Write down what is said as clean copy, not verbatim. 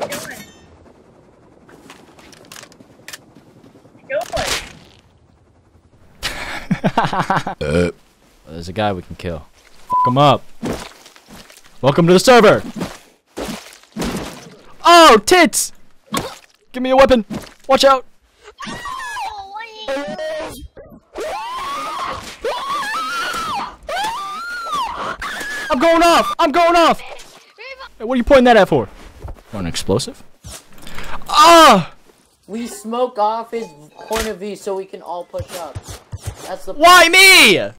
There's a guy we can kill. Fuck him up. Welcome to the server. Oh, tits! Give me a weapon. Watch out. I'm going off. I'm going off. Hey, what are you pointing that at for? Want an explosive? Ah! We smoke off his point of view so we can all push up. That's the Why me?